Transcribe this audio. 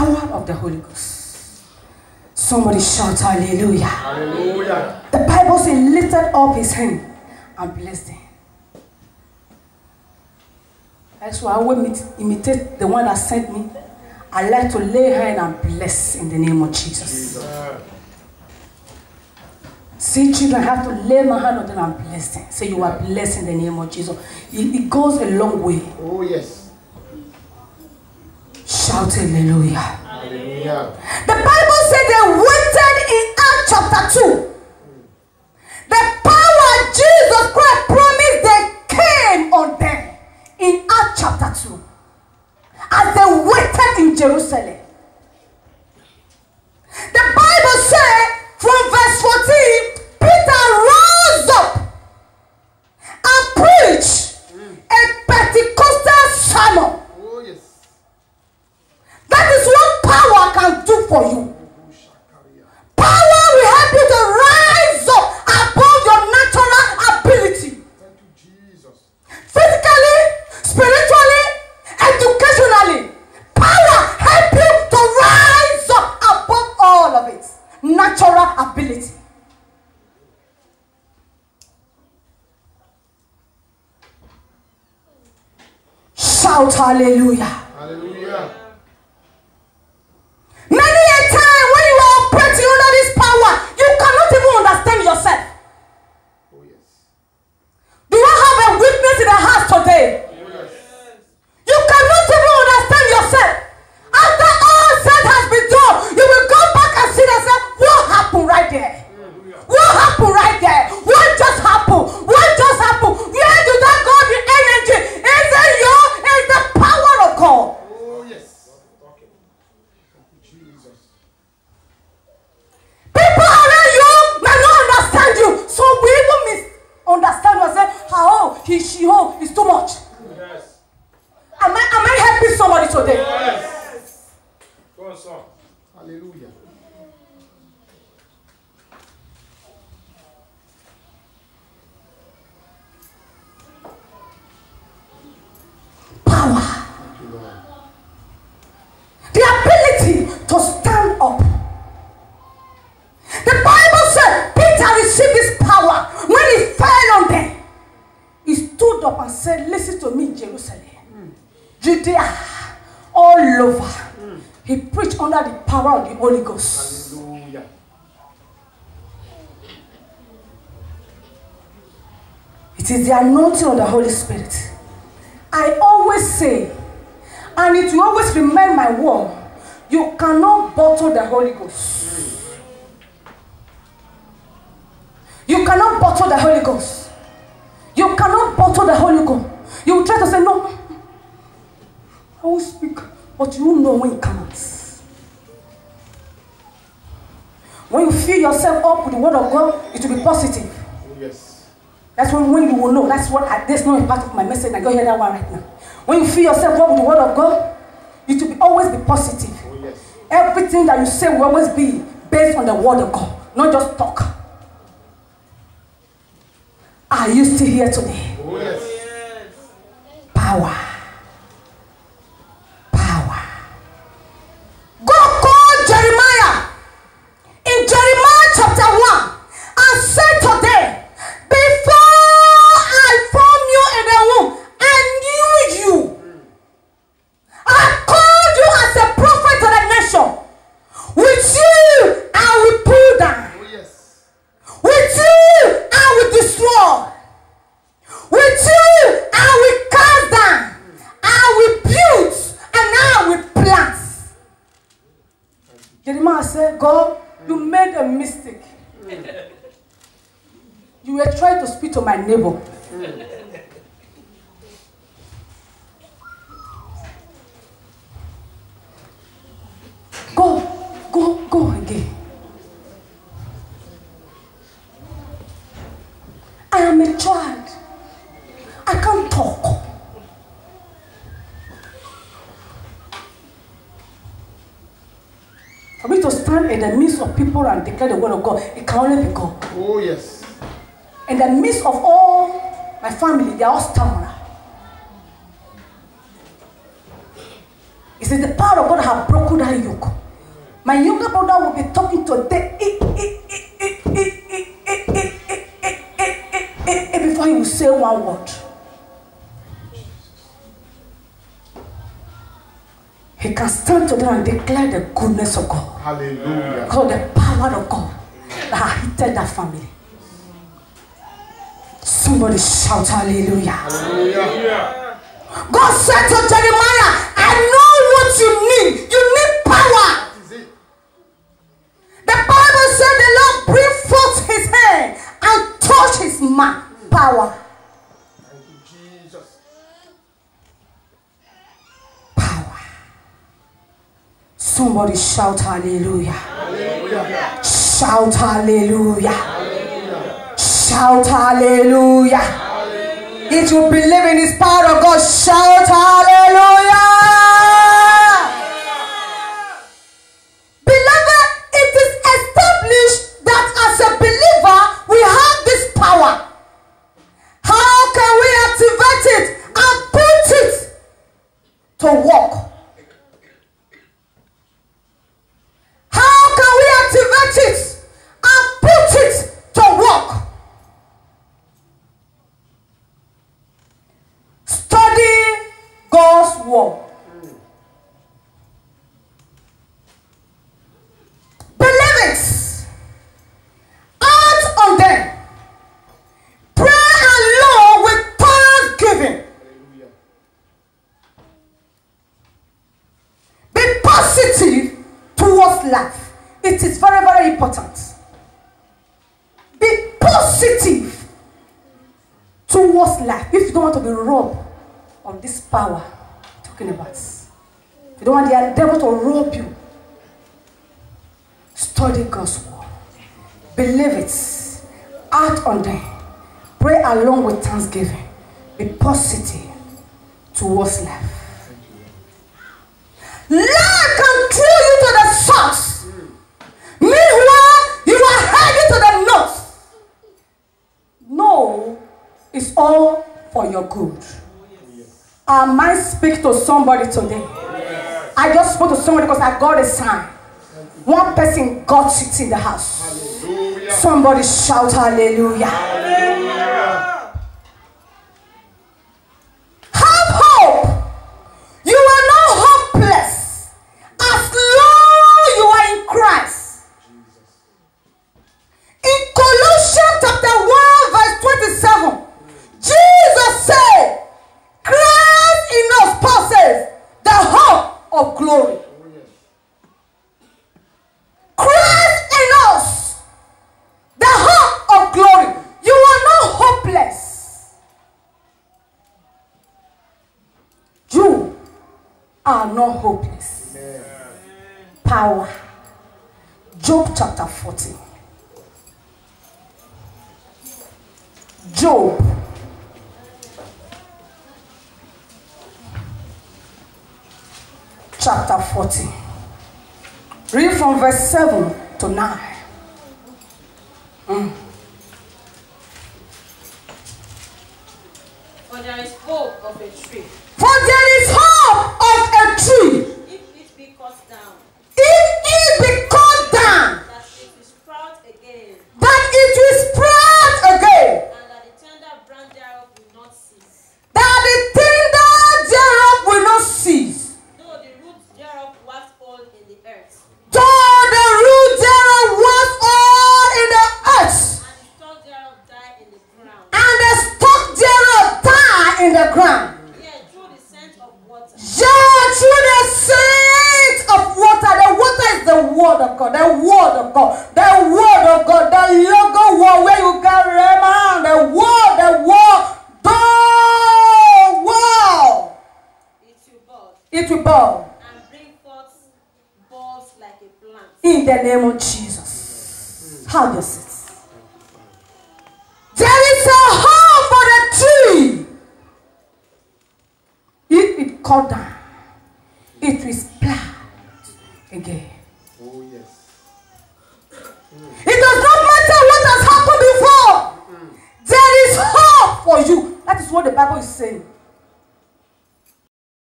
power of the Holy Ghost. Somebody shout hallelujah. Hallelujah. The Bible says he lifted up his hand and blessed him. That's why I will imitate the one that sent me. I like to lay hand and bless in the name of Jesus. See, children, I have to lay my hand on them and bless them. Say, you are blessed in the name of Jesus. It goes a long way. Oh, yes. Shout hallelujah. Hallelujah. The Bible said they waited in Acts chapter 2. The power Jesus Christ promised they came on them in Acts chapter 2. As they waited in Jerusalem. The Bible said from verse 14, Peter rose up and preached a Pentecostal sermon. Oh, yes. That is what power can do for you. Power will help you to rise up above your natural ability. Thank you, Jesus. Physically, spiritually, educationally. Power help you to rise up above all of it. Natural ability. Shout hallelujah. Hallelujah. Many a time when you are operating under this power, you cannot even understand yourself. Oh, yes. Do you have a witness in the house today? Oh, yes. You cannot even understand yourself. After all said has been done, you will go back and see yourself. What happened right there? What happened right there? What just happened? What just happened? Where did that go? The energy? Is it you? Is the power of God? Oh, yes. Okay. Thank you, Jesus. People around you may not understand you. So we even misunderstand yourself. How he, she, is too much. Yes. Am I helping somebody today? Yes. Go on, son. Hallelujah. Power. Thank you, Lord. The ability to stand up. The Bible said Peter received this power when he fell on them. He stood up and said, listen to me, Jerusalem, Judea, all over. He preached under the power of the Holy Ghost. Hallelujah. It is the anointing of the Holy Spirit. I always say, and it will always remain my word, you cannot bottle the Holy Ghost. You cannot bottle the Holy Ghost. You cannot bottle the Holy Ghost. You will try to say, no, I will speak, but you will know when it comes. When you fill yourself up with the word of God, it will be positive. Oh, yes. That's when you will know. That's not a part of my message. I go hear that one right now. When you fill yourself up with the word of God, it will always be positive. Oh, yes. Everything that you say will always be based on the word of God, not just talk. Are you still here today? Oh, yes. Power. Power. God called Jeremiah in Jeremiah chapter 1 and said to them, before I formed you in the womb, I knew you. I called you as a prophet to the nation. With you, I will pull down. Oh, yes. With you, I will destroy. With you, I will cast down. I will build and I will plant. Jeremiah said, God, you made a mistake. You were trying to speak to my neighbor. Go again. I am a child. I can't talk. For me to stand in the midst of people and declare the word of God, it can only be God. Oh, yes. In the midst of all my family, they are all stammerer. It says the power of God has broken that yoke. My younger brother will be talking today before he will say one word. He can stand today and declare the goodness of God. Hallelujah. Because the power of God that has hit that family. Somebody shout hallelujah. Hallelujah. God said to Jeremiah, I know what you need. You need power. That is it. The Bible said the Lord bring forth his hand and touch his man. Power. Thank you, Jesus. Power. Somebody shout hallelujah. Hallelujah. Shout hallelujah. Hallelujah. Shout hallelujah. Hallelujah. If you believe in his power of God, shout hallelujah. Beloved, it is established that as a believer, we have this power. How can we activate it and put it to work? How can we activate it and put it to work? Study God's word. Believe it. Act on them. Pray along with thanksgiving. Hallelujah. Be positive towards life. It is very, very important. Be positive towards life. If you don't want to be robbed of this power I'm talking about, if you don't want the devil to rob you, study God's word. Believe it. Act on them. Pray along with thanksgiving. Be positive towards life. Life can throw you to the south. Meanwhile, you are heading to the north. No, it's all for your good. I might speak to somebody today. I just spoke to somebody because I got a sign. One person got it in the house. Hallelujah. Somebody shout hallelujah. Hallelujah. Have hope. You are not hopeless as long you are in Christ. In Colossians chapter 1 verse 27, Jesus said, Christ in us possesses the hope of glory. Oh, yes. Christ in us, the hope of glory. You are not hopeless. You are not hopeless. Amen. Power. Job chapter 14. Job. Chapter 14. Read from verse 7 to 9. For there is hope of a tree, For there is hope of a tree. if it be cut down, If it be cut down, that it will sprout again, that it will sprout again, and that the tender branch thereof will not cease. that the tender thereof will not cease. Though the roots thereof wax old in the earth, Though the root thereof was all in the earth, and the stalk thereof die in the ground, and the stock thereof die in the ground. yea, through the scent of water, Yeah, through the scent of water. The water is the word of God. The word of God. The word of God. The logo word where you can remember. The word. The word. The word. it will bud, It will burn. and bring forth bulbs like a plant. In the name of Jesus. Have your seats. There is a home for the tree. If it cut down, it will sprout again. Oh, yes. It does not matter what has happened before. There is hope for you. That is what the Bible is saying.